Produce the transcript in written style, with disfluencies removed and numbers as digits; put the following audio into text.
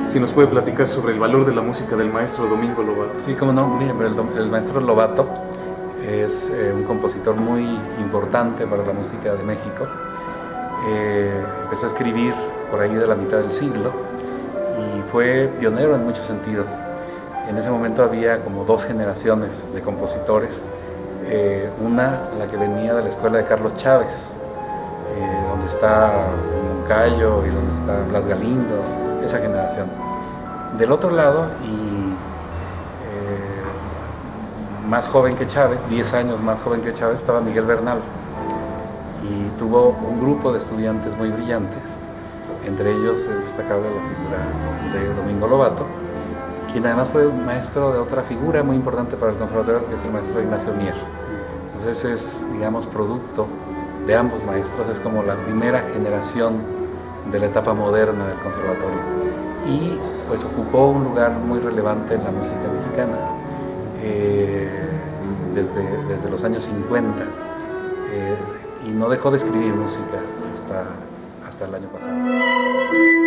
si nos puede platicar sobre el valor de la música del maestro Domingo Lobato. Sí, cómo no. Miren, el maestro Lobato es un compositor muy importante para la música de México. Empezó a escribir por ahí de la mitad del siglo y fue pionero en muchos sentidos. En ese momento había como dos generaciones de compositores. Una, la que venía de la escuela de Carlos Chávez, donde está Moncayo y donde está Blas Galindo, esa generación. Del otro lado, y más joven que Chávez, 10 años más joven que Chávez, estaba Miguel Bernal. Y tuvo un grupo de estudiantes muy brillantes. Entre ellos es destacable la figura de Domingo Lobato, quien además fue maestro de otra figura muy importante para el conservatorio, que es el maestro Ignacio Mier. Entonces es, digamos, producto de ambos maestros, es como la primera generación de la etapa moderna del conservatorio. Y pues ocupó un lugar muy relevante en la música mexicana desde los años 50 y no dejó de escribir música hasta el año pasado.